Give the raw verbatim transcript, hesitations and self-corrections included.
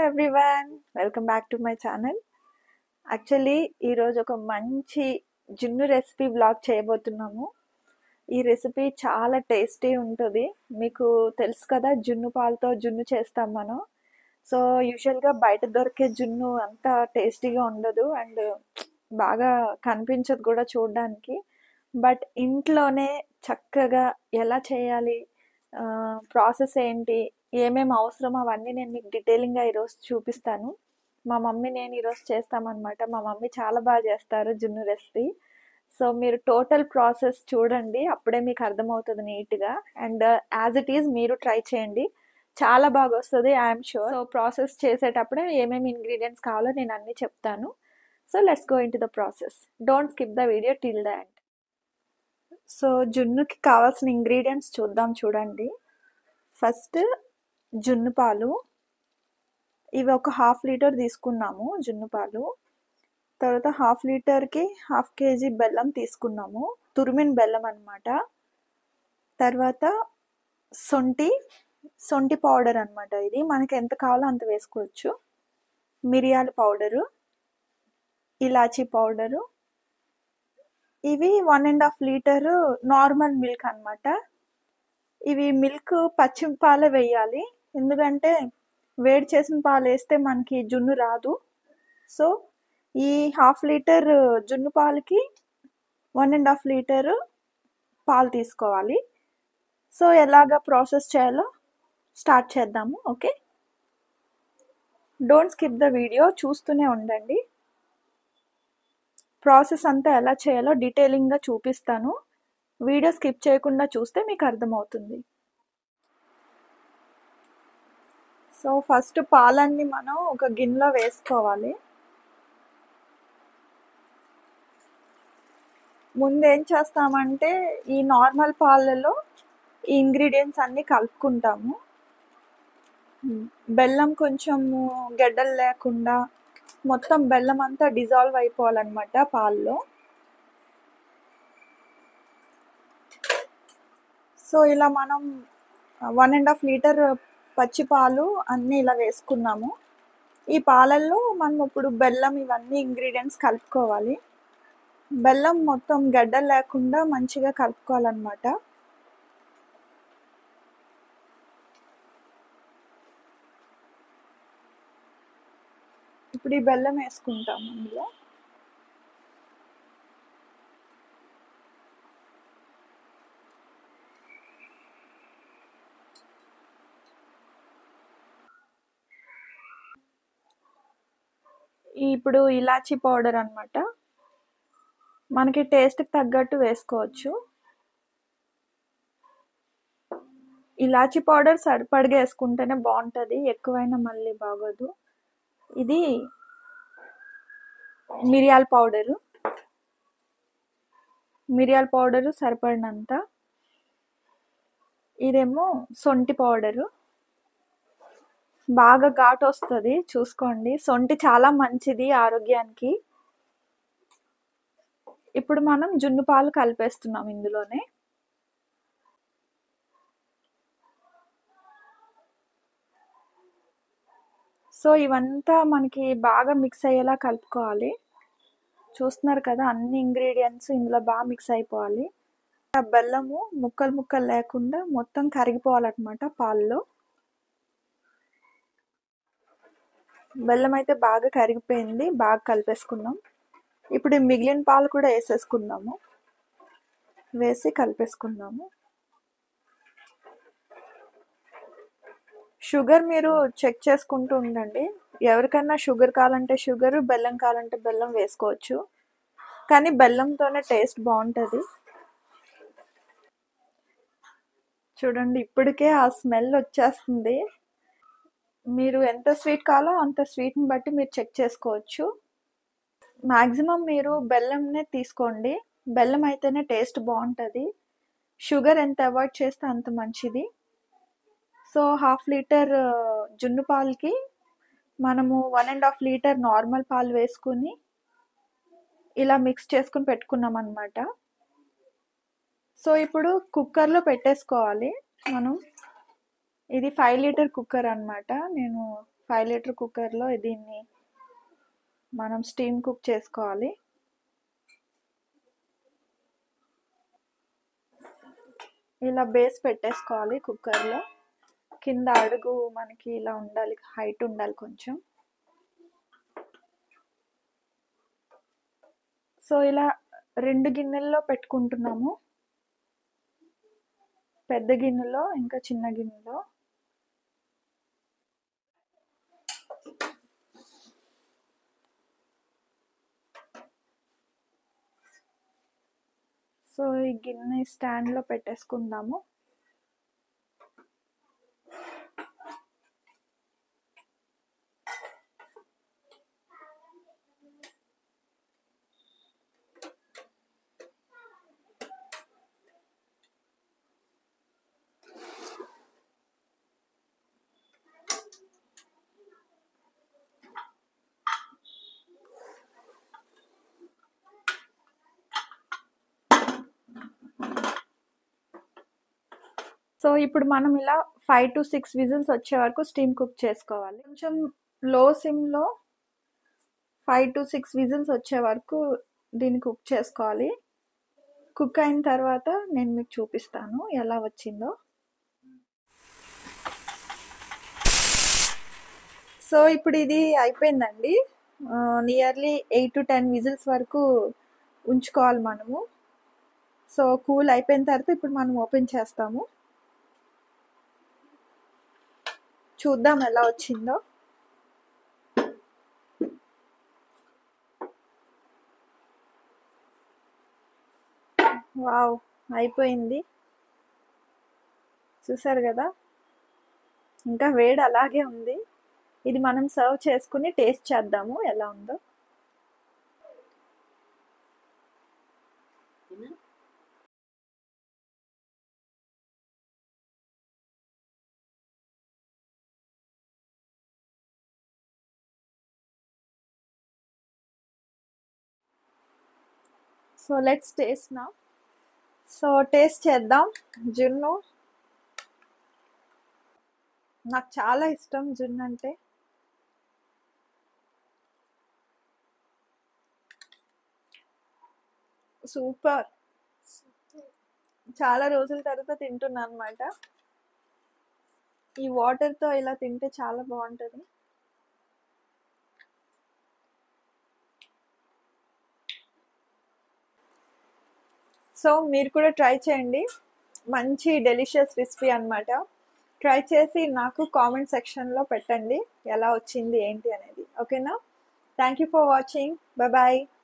Everyone, welcome back to my channel. Actually ఈరోజు ఒక మంచి జున్ను రెసిపీ బ్లాగ్ చేయబోతున్నాము. ఈ రెసిపీ చాలా టేస్టీ ఉంటుంది. మీకు తెలుసు కదా, జున్ను పాలతో జున్ను చేస్తాం మనం. సో యూజువల్గా బయట దొరికే జున్ను అంత టేస్టీగా ఉండదు అండ్ బాగా కనిపించదు కూడా చూడడానికి. బట్ ఇంట్లోనే చక్కగా ఎలా చేయాలి, ప్రాసెస్ ఏంటి, ఏమేమి అవసరం, అవన్నీ నేను మీకు డీటెయిలింగ్గా ఈరోజు చూపిస్తాను. మా మమ్మీ నేను ఈరోజు చేస్తామన్నమాట. మా మమ్మీ చాలా బాగా చేస్తారు జున్ను రెసిపీ. సో మీరు టోటల్ ప్రాసెస్ చూడండి, అప్పుడే మీకు అర్థమవుతుంది నీట్గా. అండ్ యాజ్ ఇట్ ఈజ్ మీరు ట్రై చేయండి, చాలా బాగా వస్తుంది, ఐఎమ్ షూర్. సో ప్రాసెస్ చేసేటప్పుడే ఏమేమి ఇంగ్రీడియంట్స్ కావాలో నేను అన్నీ చెప్తాను. So let's go into the process. Don't skip the video till the end. So జున్నుకి కావాల్సిన ఇంగ్రీడియంట్స్ చూద్దాం, చూడండి. ఫస్ట్ జున్ను పాలు, ఇవి ఒక హాఫ్ లీటర్ తీసుకున్నాము జున్ను పాలు. తర్వాత హాఫ్ లీటర్కి హాఫ్ కేజీ బెల్లం తీసుకున్నాము, తురిమిన బెల్లం అన్నమాట. తర్వాత సొంటి సొంటి పౌడర్ అన్నమాట. ఇది మనకి ఎంత కావాలో అంత వేసుకోవచ్చు. మిరియాల పౌడరు, ఇలాచీ పౌడరు, ఇవి one and half litre normal milk అన్నమాట. ఇవి మిల్క్ పచ్చి పాలే వేయాలి, ఎందుకంటే వేడి చేసిన పాలు వేస్తే మనకి జున్ను రాదు. సో ఈ హాఫ్ లీటర్ జున్ను పాలకి వన్ అండ్ హాఫ్ లీటర్ పాలు తీసుకోవాలి. సో ఎలాగ ప్రాసెస్ చేయాలో స్టార్ట్ చేద్దాము. Okay, don't skip the video, చూస్తూనే ఉండండి. ప్రాసెస్ అంతా ఎలా చేయాలో డీటెయిలింగ్గా చూపిస్తాను. వీడియో స్కిప్ చేయకుండా చూస్తే మీకు అర్థమవుతుంది. సో ఫస్ట్ పాలన్నీ మనం ఒక గిన్నెలో వేసుకోవాలి. ముందు ఏం చేస్తామంటే ఈ నార్మల్ పాలలో ఈ ఇంగ్రీడియంట్స్ అన్నీ కలుపుకుంటాము. బెల్లం కొంచెము గడ్డలు లేకుండా మొత్తం బెల్లం అంతా డిజాల్వ్ అయిపోవాలన్నమాట పాలలో. సో ఇలా మనం వన్ అండ్ హాఫ్ లీటర్ పచ్చి పాలు అన్నీ ఇలా వేసుకున్నాము. ఈ పాలల్లో మనం ఇప్పుడు బెల్లం ఇవన్నీ ఇంగ్రీడియంట్స్ కలుపుకోవాలి. బెల్లం మొత్తం గడ్డలు లేకుండా మంచిగా కలుపుకోవాలన్నమాట. ఇప్పుడు ఈ బెల్లం వేసుకుంటాము అందులో. ఇప్పుడు ఇలాచీ పౌడర్ అన్నమాట, మనకి టేస్ట్కి తగ్గట్టు వేసుకోవచ్చు. ఇలాచీ పౌడర్ సరిపడిగా వేసుకుంటేనే బాగుంటుంది, ఎక్కువైనా మళ్ళీ బాగోదు. ఇది మిరియాల పౌడరు, మిరియాల పౌడరు సరిపడినంత. ఇదేమో సొంటి పౌడరు, బాగా ఘాటు వస్తుంది, చూసుకోండి. సొంటి చాలా మంచిది ఆరోగ్యానికి. ఇప్పుడు మనం జున్ను పాలు కలిపేస్తున్నాం ఇందులోనే. సో ఇవంతా మనకి బాగా మిక్స్ అయ్యేలా కలుపుకోవాలి. చూస్తున్నారు కదా, అన్ని ఇంగ్రీడియంట్స్ ఇందులో బాగా మిక్స్ అయిపోవాలి. బెల్లము ముక్కలు ముక్కలు లేకుండా మొత్తం కరిగిపోవాలన్నమాట పాలలో. బెల్లం అయితే బాగా కరిగిపోయింది, బాగా కలిపేసుకున్నాం. ఇప్పుడు మిగిలిన పాలు కూడా వేసేసుకుందాము, వేసి కలిపేసుకుందాము. షుగర్ మీరు చెక్ చేసుకుంటూ ఉండండి. ఎవరికైనా షుగర్ కావాలంటే షుగర్, బెల్లం కావాలంటే బెల్లం వేసుకోవచ్చు, కానీ బెల్లంతోనే టేస్ట్ బాగుంటుంది. చూడండి, ఇప్పటికే ఆ స్మెల్ వచ్చేస్తుంది. మీరు ఎంత స్వీట్ కావాలో అంత స్వీట్ని బట్టి మీరు చెక్ చేసుకోవచ్చు. మ్యాక్సిమం మీరు బెల్లంనే తీసుకోండి, బెల్లం అయితేనే టేస్ట్ బాగుంటుంది. షుగర్ ఎంత అవాయిడ్ చేస్తే అంత మంచిది. సో హాఫ్ లీటర్ జున్ను పాలకి మనము one and half litre normal పాలు వేసుకుని ఇలా మిక్స్ చేసుకుని పెట్టుకున్నాం అన్నమాట. సో ఇప్పుడు కుక్కర్లో పెట్టేసుకోవాలి మనం. ఇది ఫైవ్ లీటర్ కుక్కర్ అన్నమాట, నేను ఫైవ్ లీటర్ కుక్కర్లో దీన్ని మనం స్టీమ్ కుక్ చేసుకోవాలి. ఇలా బేస్ పెట్టేసుకోవాలి కుక్కర్లో. కింద అడుగు మనకి ఇలా ఉండాలి, హైట్ ఉండాలి కొంచెం. సో ఇలా రెండు గిన్నెల్లో పెట్టుకుంటున్నాము, పెద్ద గిన్నెలో ఇంకా చిన్న గిన్నెలో. సో ఈ గిన్నె స్టాండ్లో పెట్టేసుకుందాము. సో ఇప్పుడు మనం ఇలా ఫైవ్ టు సిక్స్ విజిల్స్ వచ్చే వరకు స్టీమ్ కుక్ చేసుకోవాలి. కొంచెం లో సిమ్లో ఫైవ్ టు సిక్స్ విజిల్స్ వచ్చే వరకు దీన్ని కుక్ చేసుకోవాలి. కుక్ అయిన తర్వాత నేను మీకు చూపిస్తాను ఎలా వచ్చిందో. సో ఇప్పుడు ఇది అయిపోయిందండి. Nearly eight to ten whistles వరకు ఉంచుకోవాలి మనము. సో కూల్ అయిపోయిన తర్వాత ఇప్పుడు మనం ఓపెన్ చేస్తాము, చూద్దాం ఎలా వచ్చిందో. వావ్, అయిపోయింది. చూసారు కదా, ఇంకా వేడి అలాగే ఉంది. ఇది మనం సర్వ్ చేసుకుని టేస్ట్ చేద్దాము ఎలా ఉందో. సో లెట్స్ టేస్ట్ నా. సో టేస్ట్ చేద్దాం. జున్ను నాకు చాలా ఇష్టం, జున్ను అంటే. సూపర్, చాలా రోజుల తర్వాత తింటున్నా అనమాట. ఈ వాటర్తో ఇలా తింటే చాలా బాగుంటుంది. సో మీరు కూడా ట్రై చేయండి, మంచి డెలిషియస్ రెసిపీ అనమాట. ట్రై చేసి నాకు కామెంట్ సెక్షన్లో పెట్టండి ఎలా వచ్చింది ఏంటి అనేది. ఓకేనా? Thank you for watching. Bye bye.